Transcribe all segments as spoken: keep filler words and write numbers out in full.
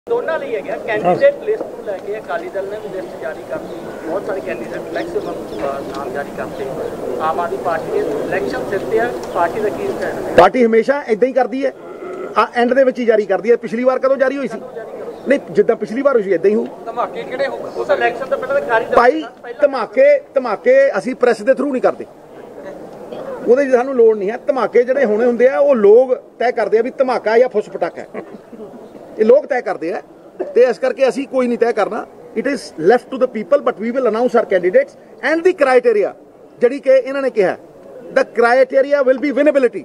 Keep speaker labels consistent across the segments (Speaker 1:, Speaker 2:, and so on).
Speaker 1: ਦੋਨਾਂ ਲਈ ਹੈਗਾ ਕੈਂਡੀਡੇਟ ਲਿਸਟ ਨੂੰ ਲੈ ਕੇ ਅਕਾਲੀ ਦਲ ਨੇ ਵੀ ਲਿਸਟ ਜਾਰੀ ਕਰਤੀ, ਬਹੁਤ ਸਾਰੇ ਕੈਂਡੀਡੇਟ ਮੈਕਸਿਮਮ ਨਾਮ ਜਾਰੀ ਕਰਤੇ। ਆਮ ਆਦਮੀ ਪਾਰਟੀ ਨੇ ਇਲੈਕਸ਼ਨ ਜਿੱਤੇ ਆ, ਪਾਰਟੀ ਦਾ ਕੀ ਸਟੈਂਡ ਹੈ?
Speaker 2: ਪਾਰਟੀ ਹਮੇਸ਼ਾ ਇਦਾਂ ਹੀ ਕਰਦੀ ਹੈ, ਆ ਐਂਡ ਦੇ ਵਿੱਚ ਹੀ ਜਾਰੀ ਕਰਦੀ ਹੈ। ਪਿਛਲੀ ਵਾਰ ਕਦੋਂ ਜਾਰੀ ਹੋਈ ਸੀ? ਨਹੀਂ, ਜਿੱਦਾਂ ਪਿਛਲੀ ਵਾਰ ਹੋਈ ਸੀ ਇਦਾਂ ਹੀ ਹੋ।
Speaker 1: ਧਮਾਕੇ ਕਿਹੜੇ ਹੋ ਉਸ ਇਲੈਕਸ਼ਨ ਤੋਂ ਪਹਿਲਾਂ ਤਾਂ ਖਾਰਿਜ
Speaker 2: ਭਾਈ ਧਮਾਕੇ ਧਮਾਕੇ ਅਸੀਂ ਪ੍ਰੈਸ ਦੇ ਥਰੂ ਨਹੀਂ ਕਰਦੇ, ਉਹਦੇ 'ਚ ਸਾਨੂੰ ਲੋੜ ਨਹੀਂ ਹੈ। ਧਮਾਕੇ ਜਿਹੜੇ ਹੋਣੇ ਹੁੰਦੇ ਆ ਉਹ ਲੋਕ ਤੈਅ ਕਰਦੇ ਆ ਵੀ ਧਮਾਕਾ ਜਾਂ ਫੁੱਸ ਪਟਾਕਾ, ਇਹ ਲੋਕ ਤੈਅ ਕਰਦੇ ਆ, ਤੇ ਇਸ ਕਰਕੇ ਅਸੀਂ ਕੋਈ ਨਹੀਂ ਤੈਅ ਕਰਨਾ। It is left to the people, but we will announce our candidates and the criteria, ਜਿਹੜੀ ਕਿ ਇਹਨਾਂ ਨੇ ਕਿਹਾ the criteria will be winnability.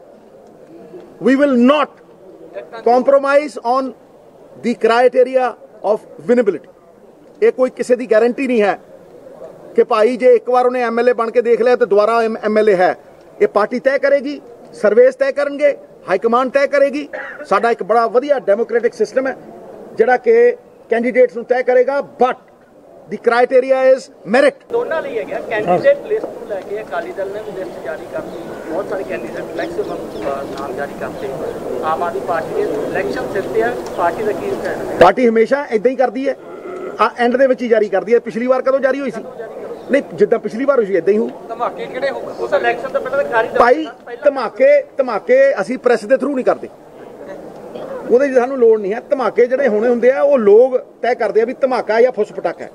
Speaker 2: We will not compromise on the criteria of winnability. ਇਹ ਕੋਈ ਕਿਸੇ ਦੀ ਗਾਰੰਟੀ ਨਹੀਂ ਹੈ ਕਿ ਭਾਈ ਜੇ ਇੱਕ ਵਾਰ ਉਹਨੇ ਐਮਐਲਏ ਬਣ ਕੇ ਦੇਖ ਲਿਆ ਤੇ ਦੁਬਾਰਾ ਐਮਐਲਏ ਹੈ। ਇਹ ਪਾਰਟੀ ਤੈਅ ਕਰੇਗੀ, ਸਰਵੇਸ ਤੈਅ ਕਰਨਗੇ, ਹਾਈ ਕਮਾਂਡ ਤੈਅ ਕਰੇਗੀ। ਸਾਡਾ ਇੱਕ ਬੜਾ ਵਧੀਆ ਡੈਮੋਕ੍ਰੈਟਿਕ ਸਿਸਟਮ ਹੈ ਜਿਹੜਾ ਕਿ ਕੈਂਡੀਡੇਟਸ ਨੂੰ ਤੈਅ ਕਰੇਗਾ, but the criteria is merit.
Speaker 1: ਦੋਨਾਂ ਲਈ ਹੈਗਾ ਕੈਂਡੀਡੇਟ ਲਿਸਟ ਨੂੰ ਲੈ ਕੇ ਅਕਾਲੀ ਦਲ ਨੇ ਵੀ ਲਿਸਟ ਜਾਰੀ ਕਰਤੀ, ਬਹੁਤ ਸਾਰੇ ਕੈਂਡੀਡੇਟ ਮੈਕਸਿਮਮ ਨਾਮ ਜਾਰੀ ਕਰਤੇ। ਆਮ ਆਦਮੀ ਪਾਰਟੀ ਨੇ ਇਲੈਕਸ਼ਨ ਜਿੱਤੇ ਆ, ਪਾਰਟੀ ਦਾ ਕੀ ਸਟੈਂਡ ਹੈ?
Speaker 2: ਪਾਰਟੀ ਹਮੇਸ਼ਾ ਇਦਾਂ ਹੀ ਕਰਦੀ ਹੈ, ਆ ਐਂਡ ਦੇ ਵਿੱਚ ਹੀ ਜਾਰੀ ਕਰਦੀ ਹੈ। ਪਿਛਲੀ ਵਾਰ ਕਦੋਂ ਜਾਰੀ ਹੋਈ ਸੀ? ਨਹੀਂ, ਜਿੱਦਾਂ ਪਿਛਲੀ ਵਾਰ ਹੋਈ ਸੀ ਇਦਾਂ ਹੀ ਹੋ।
Speaker 1: ਧਮਾਕੇ ਕਿਹੜੇ ਹੋ ਉਸ ਇਲੈਕਸ਼ਨ ਤੋਂ ਪਹਿਲਾਂ ਤਾਂ ਖਾਰਿਜ
Speaker 2: ਭਾਈ ਧਮਾਕੇ ਧਮਾਕੇ ਅਸੀਂ ਪ੍ਰੈਸ ਦੇ ਥਰੂ ਨਹੀਂ ਕਰਦੇ, ਉਹਦੇ 'ਚ ਸਾਨੂੰ ਲੋੜ ਨਹੀਂ ਹੈ। ਧਮਾਕੇ ਜਿਹੜੇ ਹੋਣੇ ਹੁੰਦੇ ਆ ਉਹ ਲੋਕ ਤੈਅ ਕਰਦੇ ਆ ਵੀ ਧਮਾਕਾ ਜਾਂ ਫੁੱਸ ਪਟਾਕਾ,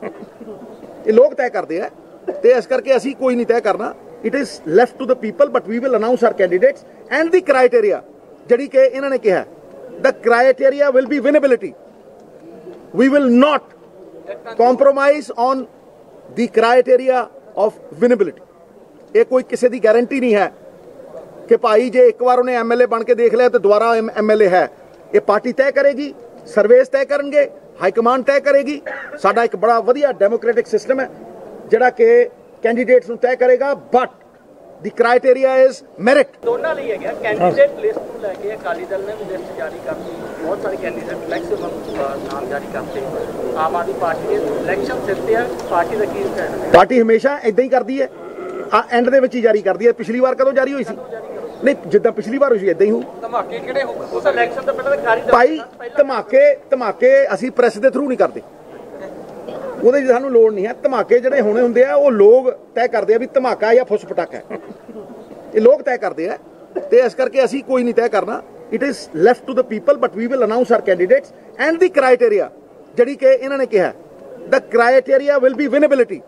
Speaker 2: ਇਹ ਲੋਕ ਤੈਅ ਕਰਦੇ ਆ, ਤੇ ਇਸ ਕਰਕੇ ਅਸੀਂ ਕੋਈ ਨਹੀਂ ਤੈਅ ਕਰਨਾ। It is left to the people, but we will announce our candidates and the criteria, ਜਿਹੜੀ ਕਿ ਇਹਨਾਂ ਨੇ ਕਿਹਾ the criteria will be winnability. We will not compromise on the criteria of winnability. ਇਹ ਕੋਈ ਕਿਸੇ ਦੀ ਗਾਰੰਟੀ ਨਹੀਂ ਹੈ ਕਿ ਭਾਈ ਜੇ ਇੱਕ ਵਾਰ ਉਹਨੇ ਐਮਐਲਏ ਬਣ ਕੇ ਦੇਖ ਲਿਆ ਤੇ ਦੁਬਾਰਾ ਐਮਐਲਏ ਹੈ। ਇਹ ਪਾਰਟੀ ਤੈਅ ਕਰੇਗੀ, ਸਰਵੇਸ ਤੈਅ ਕਰਨਗੇ, ਹਾਈ ਕਮਾਂਡ ਤੈਅ ਕਰੇਗੀ। ਸਾਡਾ ਇੱਕ ਬੜਾ ਵਧੀਆ ਡੈਮੋਕ੍ਰੈਟਿਕ ਸਿਸਟਮ ਹੈ ਜਿਹੜਾ ਕਿ ਕੈਂਡੀਡੇਟਸ ਨੂੰ ਤੈਅ ਕਰੇਗਾ, but the criteria is merit.
Speaker 1: ਦੋਨਾਂ ਲਈ ਹੈਗਾ ਕੈਂਡੀਡੇਟ ਲਿਸਟ ਨੂੰ ਲੈ ਕੇ ਅਕਾਲੀ ਦਲ ਨੇ ਵੀ ਲਿਸਟ ਜਾਰੀ ਕਰਤੀ, ਬਹੁਤ ਸਾਰੇ ਕੈਂਡੀਡੇਟ ਮੈਕਸਿਮਮ ਨਾਮ ਜਾਰੀ ਕਰਤੇ। ਆਮ ਆਦਮੀ ਪਾਰਟੀ ਨੇ ਇਲੈਕਸ਼ਨ ਜਿੱਤੇ ਆ, ਪਾਰਟੀ ਦਾ ਕੀ ਸਟੈਂਡ ਹੈ?
Speaker 2: ਪਾਰਟੀ ਹਮੇਸ਼ਾ ਇਦਾਂ ਹੀ ਕਰਦੀ ਹੈ, ਆ ਐਂਡ ਦੇ ਵਿੱਚ ਹੀ ਜਾਰੀ ਕਰਦੀ ਹੈ। ਪਿਛਲੀ ਵਾਰ ਕਦੋਂ ਜਾਰੀ ਹੋਈ ਸੀ? ਨਹੀਂ, ਜਿੱਦਾਂ ਪਿਛਲੀ ਵਾਰ ਹੋਈ ਸੀ ਇਦਾਂ ਹੀ ਹੋ।
Speaker 1: ਧਮਾਕੇ ਕਿਹੜੇ ਹੋ ਉਸ ਇਲੈਕਸ਼ਨ ਤੋਂ ਪਹਿਲਾਂ ਤਾਂ ਖਾਰਿਜ
Speaker 2: ਭਾਈ ਧਮਾਕੇ ਧਮਾਕੇ ਅਸੀਂ ਪ੍ਰੈਸ ਦੇ ਥਰੂ ਨਹੀਂ ਕਰਦੇ, ਉਹਦੇ 'ਚ ਸਾਨੂੰ ਲੋੜ ਨਹੀਂ ਹੈ। ਧਮਾਕੇ ਜਿਹੜੇ ਹੋਣੇ ਹੁੰਦੇ ਆ ਉਹ ਲੋਕ ਤੈਅ ਕਰਦੇ ਆ ਵੀ ਧਮਾਕਾ ਜਾਂ ਫੁੱਸ ਪਟਾਕਾ, ਇਹ ਲੋਕ ਤੈਅ ਕਰਦੇ ਆ, ਤੇ ਇਸ ਕਰਕੇ ਅਸੀਂ ਕੋਈ ਨਹੀਂ ਤੈਅ ਕਰਨਾ। It is left to the people, but we will announce our candidates and the criteria, ਜਿਹੜੀ ਕਿ ਇਹਨਾਂ ਨੇ ਕਿਹਾ the criteria will be winnability.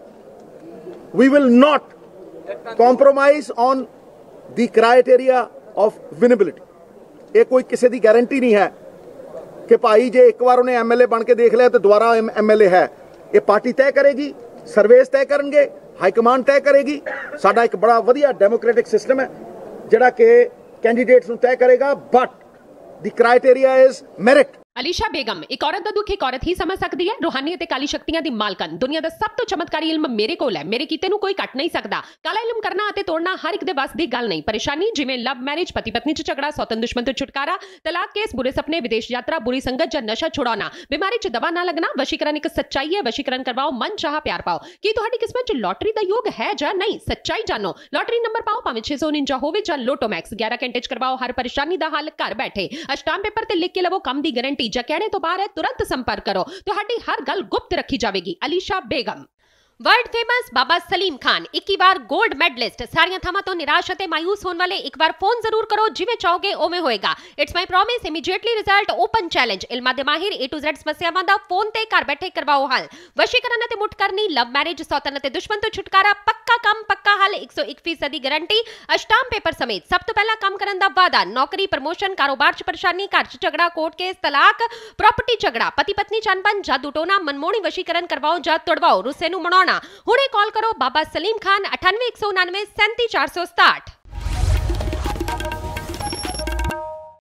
Speaker 2: We will not compromise on the criteria of winnability. ਇਹ ਕੋਈ ਕਿਸੇ ਦੀ ਗਾਰੰਟੀ ਨਹੀਂ ਹੈ ਕਿ ਭਾਈ ਜੇ ਇੱਕ ਵਾਰ ਉਹਨੇ ਐਮਐਲਏ ਬਣ ਕੇ ਦੇਖ ਲਿਆ ਤੇ ਦੁਬਾਰਾ ਐਮਐਲਏ ਹੈ। ਇਹ ਪਾਰਟੀ ਤੈਅ ਕਰੇਗੀ, ਸਰਵੇਸ ਤੈਅ ਕਰਨਗੇ, ਹਾਈ ਕਮਾਂਡ ਤੈਅ ਕਰੇਗੀ। ਸਾਡਾ ਇੱਕ ਬੜਾ ਵਧੀਆ ਡੈਮੋਕ੍ਰੈਟਿਕ ਸਿਸਟਮ ਹੈ ਜਿਹੜਾ ਕਿ ਕੈਂਡੀਡੇਟਸ ਨੂੰ ਤੈਅ ਕਰੇਗਾ, but the criteria is merit.
Speaker 3: Alisha Begum ਇੱਕ ਔਰਤ ਦਾ ਦੁੱਖ ਇੱਕ ਔਰਤ ਹੀ ਸਮਝ ਸਕਦੀ ਹੈ। ਰੂਹਾਨੀ ਅਤੇ ਕਾਲੀ ਸ਼ਕਤੀਆਂ ਦੀ ਮਾਲਕਨ, ਦੁਨੀਆ ਦਾ ਸਭ ਤੋਂ ਚਮਤਕਾਰੀ ਇਲਮ ਮੇਰੇ ਕੋਲ ਹੈ। ਮੇਰੇ ਕੀਤੇ ਨੂੰ ਕੋਈ ਕੱਟ ਨਹੀਂ ਸਕਦਾ। ਕਾਲਾ ਇਲਮ ਕਰਨਾ ਅਤੇ ਤੋੜਨਾ ਹਰ ਇੱਕ ਦੇ ਵੱਸ ਦੀ ਗੱਲ ਨਹੀਂ। ਪਰੇਸ਼ਾਨੀ ਜਿਵੇਂ ਲਵ ਮੈਰਿਜ, ਪਤੀ ਪਤਨੀ 'ਚ ਝਗੜਾ, ਸੌਤਨ ਦੁਸ਼ਮਣ ਤੋਂ ਛੁਟਕਾਰਾ, ਤਲਾਕ ਕੇਸ, ਬੁਰੇ ਸੁਪਨੇ, ਵਿਦੇਸ਼ ਯਾਤਰਾ, ਬੁਰੀ ਸੰਗਤ ਜਾਂ ਨਸ਼ਾ ਛੁਡਾਉਣਾ, ਬਿਮਾਰੀ 'ਚ ਦਵਾ ਨਾ ਲੱਗਣਾ। ਵਸ਼ੀਕਰਨ ਇੱਕ ਸੱਚਾਈ ਹੈ। ਵਸ਼ੀਕਰਨ ਕਰਵਾਓ, ਮਨ ਚਾਹਾ ਪਿਆਰ ਪਾਓ। ਕੀ ਤੁਹਾਡੀ ਕਿਸਮਤ 'ਚ ਲੋਟਰੀ ਦਾ ਯੋਗ ਹੈ ਜਾਂ ਨਹੀਂ? ਸੱਚਾਈ ਜਾਣੋ। ਲੋਟਰੀ ਨੰਬਰ ਪਾਓ, ਭਾਵੇਂ ਛੇ ਸੌ ਉਨੰਜਾ ਹੋਵੇ ਜਾਂ ਲੋਟੋ ਮੈਕਸ। ਗਿਆਰਾਂ ਘੰਟੇ 'ਚ ਕਰਵਾਓ ਹਰ ਪਰੇਸ਼ਾਨੀ ਦਾ ਹੱਲ ਘਰ ਬੈਠੇ। ਅਸ਼ਟਾਮ ਪੇਪਰ ਤੇ ਲਿਖ ਕੇ ਲਵੋ ਕੰਮ ਦੀ ਗਾਰੰਟੀ। ਜਾਂ ਕਹਿਣੇ ਤੋਂ ਬਾਹਰ तुरंत संपर्क करो, ਤੁਹਾਡੀ ਹਰ ਗੱਲ ਗੁਪਤ ਰੱਖੀ ਜਾਵੇਗੀ। ਅਲੀਸ਼ਾ ਬੇਗਮ। वर्ल्ड फेमस बाबा सलीम खान इक्की बार गोल्ड मेडलिस्ट। सारियां थावां तो निराश अते मायूस होने वाले एक बार फोन जरूर करो, जिवें चाहोगे उवें होएगा। It's my promise, immediately result, open challenge. इल्मां दे माहिर ए टू ज़ेड समस्यावां दा फोन ते घर बैठे करवाओ हल। वशीकरण अते मुठ करनी, लव मैरिज, सौतन अते दुश्मन तो छुटकारा, पक्का काम पक्का हल, एक सौ एक फीसदी गारंटी, अष्टाम पेपर समेत। सब तो पहला काम करन दा वादा, नौकरी, प्रमोशन, कारोबार च परेशानी, घर च झगड़ा, कोर्ट केस, तलाक, प्रॉपर्टी झगड़ा, पति पत्नी च अनबन, जादू टोना, मनमोहनी वशीकरण करवाओ जां तोड़वाओ, रुस्से नूं मनाउणा। हुणे कॉल करो बाबा सलीम खान, अठानवे एक सौ उनानवे सैंती चार सौ सताहठ।